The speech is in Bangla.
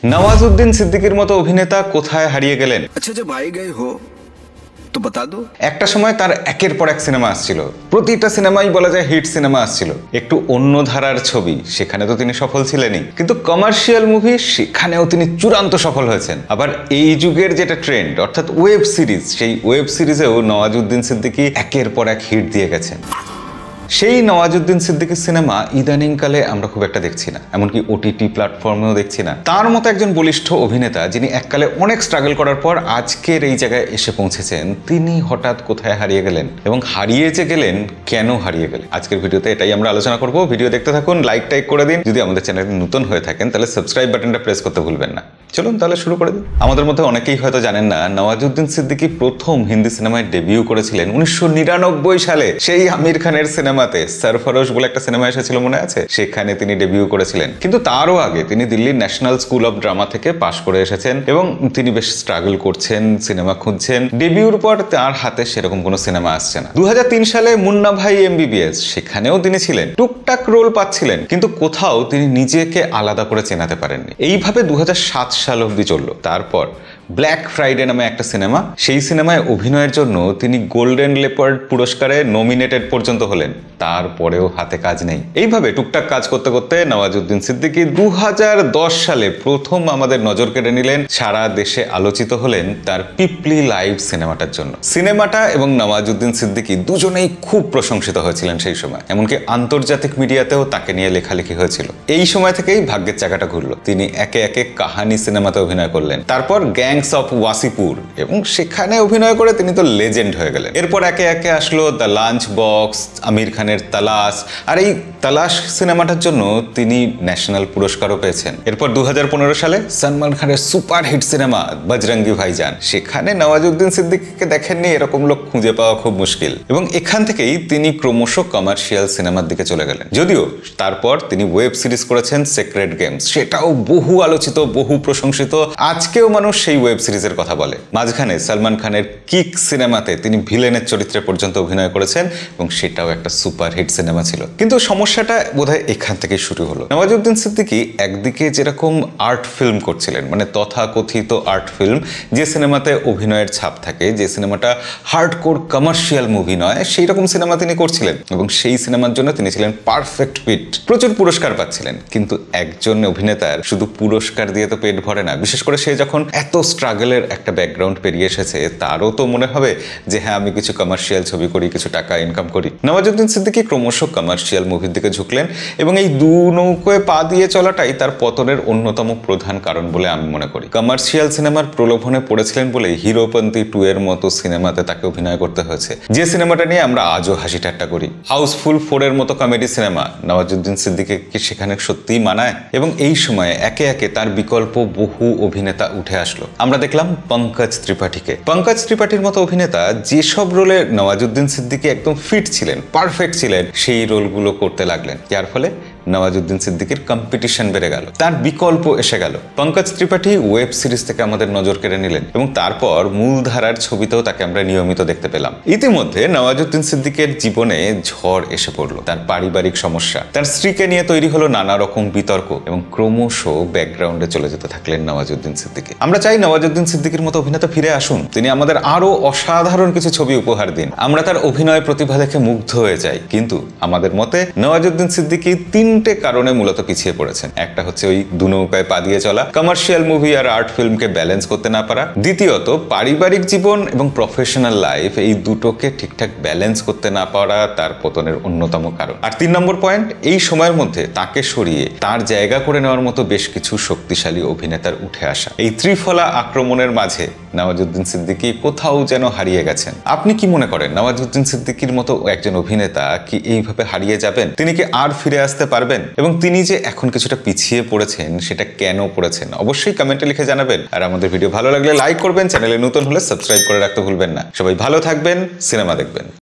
নওয়াজউদ্দিন সিদ্দিকীর মতো অভিনেতা কোথায় হারিয়ে গেলেন? আচ্ছা जब आए गए हो তো बता दो। একটা সময় তার একের পর এক সিনেমা আসছিল, প্রতিটা সিনেমাই বলা যায় হিট সিনেমা আসছিল। একটু অন্য ধারার ছবি, সেখানে তো তিনি সফল ছিলেনই, কিন্তু কমার্শিয়াল মুভি সেখানেও তিনি চূড়ান্ত সফল হয়েছেন। আবার এই যুগের যেটা ট্রেন্ড অর্থাৎ ওয়েব সিরিজ, সেই ওয়েব সিরিজেও নওয়াজউদ্দিন সিদ্দিকী একের পর এক হিট দিয়ে গেছেন। সেই নওয়াজউদ্দিন সিদ্দিকীর সিনেমা ইদানিংকালে আমরা খুব একটা দেখছি না, এমনকি ওটিটি প্ল্যাটফর্মেও দেখছি না। তার মতো একজন বলিষ্ঠ অভিনেতা যিনি এককালে অনেক স্ট্রাগল করার পর আজকের এই জায়গায় এসে পৌঁছেছেন, তিনি হঠাৎ কোথায় হারিয়ে গেলেন এবং হারিয়ে যে গেলেন কেন হারিয়ে গেলেন, আজকের ভিডিওতে এটাই আমরা আলোচনা করব। ভিডিও দেখতে থাকুন, লাইক টাইক করে দিন। যদি আমাদের চ্যানেলে নতুন হয়ে থাকেন তাহলে সাবস্ক্রাইব বাটনটা প্রেস করতে ভুলবেন না। চলুন তাহলে শুরু করে দিন। আমাদের মধ্যে অনেকেই হয়তো জানেন না, নওয়াজউদ্দিন সিদ্দিকী প্রথম হিন্দি সিনেমায় ডেবিউ করেছিলেন 1999 সালে সেই আমির খানের সিনেমাতে। সরফরোশ বলে একটা সিনেমা এসেছিল, মনে আছে? সেখানে তিনি ডেবিউ করেছিলেন। কিন্তু তারও আগে তিনি দিল্লির ন্যাশনাল স্কুল অফ ড্রামা থেকে পাশ করে এসেছেন এবং তিনি বেশ স্ট্রাগল করছেন, সিনেমা খুঁজছেন। ডেবিউর পর তার হাতে সেরকম কোনো সিনেমা আসছে না। 2003 সালে মুন্না ভাই MBBS, সেখানেও তিনি ছিলেন, টুকটাক রোল পাচ্ছিলেন, কিন্তু কোথাও তিনি নিজেকে আলাদা করে চেনাতে পারেননি। এইভাবে 2007 সাল অবধি চলল। তারপর ব্ল্যাক ফ্রাইডে নামে একটা সিনেমা, সেই সিনেমায় অভিনয়ের জন্য তিনি গোল্ডেন লেপার্ড পুরস্কারে নমিনেটেড পর্যন্ত হলেন। তারপরেও হাতে কাজ নেই। এইভাবে টুকটাক কাজ করতে করতে নওয়াজউদ্দিন সিদ্দিকী 2010 সালে প্রথম আমাদের নজর কেড়ে নিলেন, সারা দেশে আলোচিত হলেন তার পিপলি লাইভ সিনেমাটার জন্য। সিনেমাটা এবং নওয়াজউদ্দিন সিদ্দিকী দুজনেই খুব প্রশংসিত হয়েছিলেন সেই সময়, এমনকি আন্তর্জাতিক মিডিয়াতেও তাকে নিয়ে লেখালেখি হয়েছিল। এই সময় থেকেই ভাগ্যের চাকাটা ঘুরলো, তিনি একে একে কাহানি সিনেমাতে অভিনয় করলেন, তারপর গ্যাংস অফ ওয়াসিপুর, এবং সেখানে অভিনয় করে তিনি তো লেজেন্ড হয়ে গেলেন। এরপর একে একে আসলো দ্য লাঞ্চ বক্স, আমির খানের তালাশ, আর এই তালাশ সিনেমাটার জন্য তিনি ন্যাশনাল পুরস্কারও পেয়েছেন। এরপর 2015 সালে সলমান খানের সুপার হিট সিনেমা বজরঙ্গি ভাইজান, সেখানে নওয়াজউদ্দিন সিদ্দিকীকে দেখেননি এরকম লোক খুঁজে পাওয়া খুব মুশকিল, এবং এখান থেকেই তিনি ক্রমশ কমার্শিয়াল সিনেমার দিকে চলে গেলেন। যদিও তারপর তিনি ওয়েব সিরিজ করেছেন সেক্রেট গেমস, সেটাও বহু আলোচিত, বহু প্রশংসিত, আজকেও মানুষ সেই ওয়েব সিরিজের কথা বলে। মাঝখানে সলমান খানের কিক সিনেমাতে তিনি ভিলেনের চরিত্রে পর্যন্ত অভিনয় করেছেন এবং সেটাও একটা সুপার হিট সিনেমা ছিল। কিন্তু সমস্যাটা বোধহয় এখান থেকেই শুরু হলো। নওয়াজউদ্দিন সিদ্দিকী একদিকে যেরকম আর্ট ফিল্ম করছিলেন, মানে তথাকথিত আর্ট ফিল্ম, যে সিনেমাতে অভিনয়ের ছাপ থাকে, যে সিনেমাটা হার্ডকোর কমার্শিয়াল মুভি নয়, সেই রকম সিনেমা তিনি করছিলেন এবং সেই সিনেমার জন্য তিনি ছিলেন পারফেক্ট ফিট, প্রচুর পুরস্কার পাচ্ছিলেন। কিন্তু একজন অভিনেতার শুধু পুরস্কার দিয়ে তো পেট ভরে না, বিশেষ করে সে যখন এত স্ট্রাগলের একটা ব্যাকগ্রাউন্ড পেরিয়ে এসেছে, তারও তো মনে হবে যে হ্যাঁ, আমি কিছু কমার্শিয়াল ছবি করি, কিছু টাকা ইনকাম করি। নওয়াজউদ্দিন সিদ্দিকী ক্রমশ কমার্শিয়াল মুভির দিকে ঝুঁকলেন এবং এই দু নৌকোয় পা দিয়ে চলাটাই তার পতনের অন্যতম প্রধান কারণ বলে আমি মনে করি। কমার্শিয়াল সিনেমার প্রলোভনে পড়েছিলেন বলে হিরোপন্থী 2 এর মতো সিনেমাতে তাকে অভিনয় করতে হয়েছে, যে সিনেমাটা নিয়ে আমরা আজও হাসি ঠাট্টা করি। হাউসফুল 4 এর মতো কমেডি সিনেমা নওয়াজউদ্দিন সিদ্দিকীকে সেখানে সত্যিই মানায়, এবং এই সময়ে একে একে তার বিকল্প বহু অভিনেতা উঠে আসলো। আমরা দেখলাম পঙ্কজ ত্রিপাঠীকে। পঙ্কজ ত্রিপাঠীর মতো অভিনেতা যেসব রোলে নওয়াজউদ্দিন সিদ্দিকী একদম ফিট ছিলেন, পারফেক্ট ছিলেন, সেই রোলগুলো করতে লাগলেন, যার ফলে নওয়াজউদ্দিন সিদ্দিকীর কম্পিটিশন বেড়ে গেল, তার বিকল্প এসে গেল। পঙ্কজ ত্রিপাঠী ওয়েব সিরিজ থেকে আমাদের নজর কেড়ে নিলেন এবং তারপর মূলধারার ছবিতেও তাকে আমরা নিয়মিত দেখতে পেলাম। ইতিমধ্যে নওয়াজউদ্দিন সিদ্দিকীর জীবনে ঝড় এসে পড়লো, তার পারিবারিক সমস্যা, তার স্ত্রীকে নিয়ে তৈরি হলো নানা রকম বিতর্ক, এবং ক্রমশ ব্যাকগ্রাউন্ডে চলে যেতে থাকলেন নওয়াজউদ্দিন সিদ্দিকী। আমরা চাই নওয়াজউদ্দিন সিদ্দিকীর মতো অভিনেতা ফিরে আসুন, তিনি আমাদের আরো অসাধারণ কিছু ছবি উপহার দিন, আমরা তার অভিনয় প্রতিভা দেখে মুগ্ধ হয়ে যাই। কিন্তু আমাদের মতে নওয়াজউদ্দিন সিদ্দিকী 3টে কারণে মূলত পিছিয়ে পড়েছেন। একটা হচ্ছে ওই দু নৌকায় পা দিয়ে চলা, কমার্শিয়াল মুভি আর আর্ট ফিল্মকে ব্যালেন্স করতে না পারা। দ্বিতীয়ত, পারিবারিক জীবন এবং প্রফেশনাল লাইফ, এই দুটোকে ঠিকঠাক ব্যালেন্স করতে না পারা তার পতনের অন্যতম কারণ। আর 3 নম্বর পয়েন্ট, এই সময়ের মধ্যে তাকে সরিয়ে তার জায়গা করে নেওয়ার মতো বেশ কিছু শক্তিশালী অভিনেতার উঠে আসা। এই ত্রিফলা আক্রমণের মাঝে নওয়াজউদ্দিন সিদ্দিকী কোথাও যেন হারিয়ে গেছেন। আপনি কি মনে করেন, নওয়াজউদ্দিন সিদ্দিকীর মতো একজন অভিনেতা কি এইভাবে হারিয়ে যাবেন? তিনি কি আর ফিরে আসতে পারবেন? এবং তিনি যে এখন কিছুটা পিছিয়ে পড়েছেন, সেটা কেন পড়েছেন? অবশ্যই কমেন্টে লিখে জানাবেন। আর আমাদের ভিডিও ভালো লাগলে লাইক করবেন, চ্যানেলে নতুন হলে সাবস্ক্রাইব করে রাখতে ভুলবেন না। সবাই ভালো থাকবেন, সিনেমা দেখবেন।